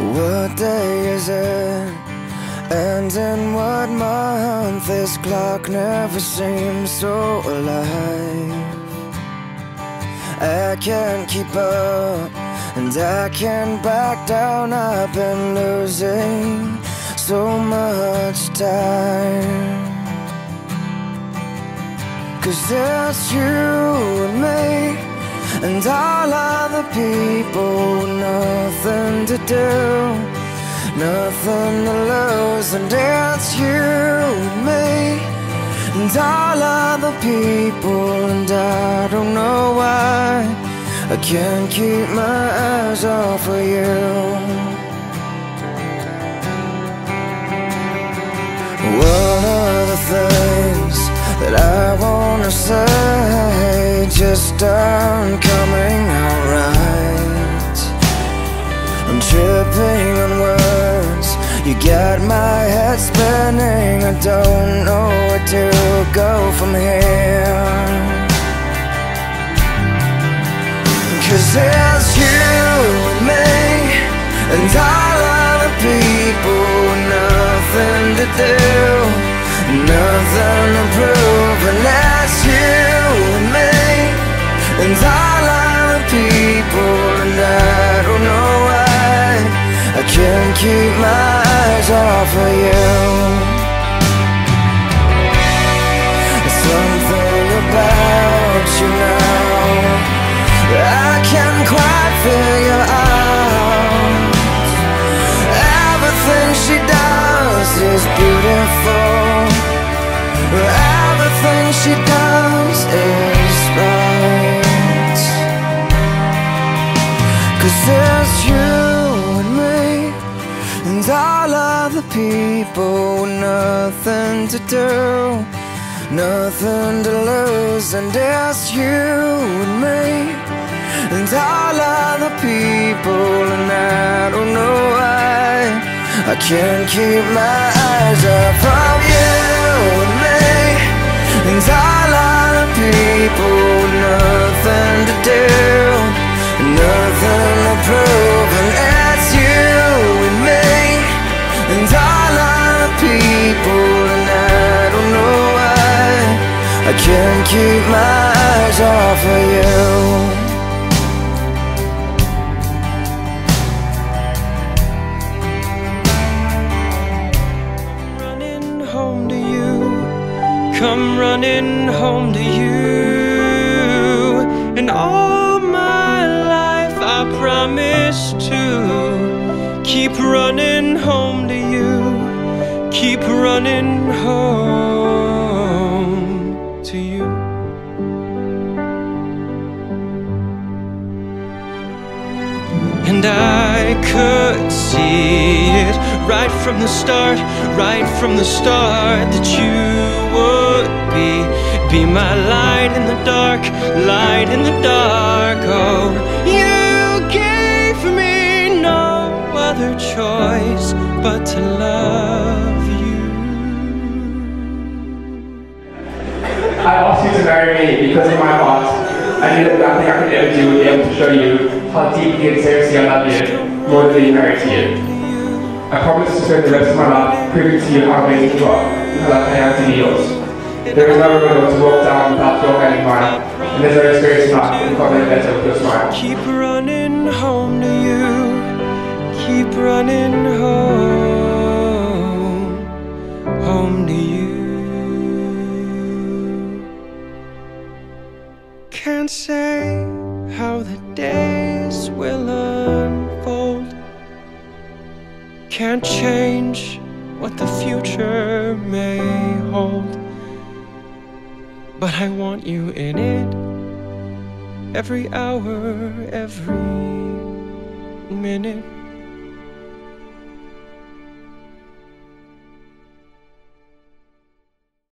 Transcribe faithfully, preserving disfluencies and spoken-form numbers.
What day is it? And in what month? This clock never seems so alive. I can't keep up, and I can't back down. I've been losing so much time. 'Cause it's you and me, and all other people, nothing to do, nothing to lose. And it's you and me, and all other people, and I don't know why I can't keep my eyes off of you. What are the things that I wanna say just aren't coming out right? I'm tripping on words, you got my head spinning. I don't know where to go from here. 'Cause it's you and me, and all other people, nothing to do, nothing to prove. And that's you and me, and all other people, and I don't know why I can't keep my eyes off of you. There's something about you now I can't quite figure out. Everything she does is beautiful, everything she does is right. 'Cause it's you and me, and all other people, nothing to do, nothing to lose. And it's you and me, and all other people, and I don't know why I can't keep my eyes off of you and me, and all other people, nothing to do, nothing to prove. And it's you and me, and all other people, and I don't know why I can't keep my eyes off of you. Come running home to you, and all my life I promise to keep running home to you, keep running home to you. And I could see it right from the start, right from the start, that you would be, be my light in the dark, light in the dark. Oh, you gave me no other choice but to love you. I asked you to marry me because in my heart I knew that nothing I could ever do would be able to show you how deeply and seriously I love you, more than being married to you. I promise to spend the rest of my life proving to you how amazing you are, and how I am to be yours. There is no road to walk down without your hand in mine, and there's no experience in life that can make better with your smile. Keep running home to you, keep running home, home to you. Can't say how the days will unfold, can't change what the future may hold, but I want you in it, every hour, every minute.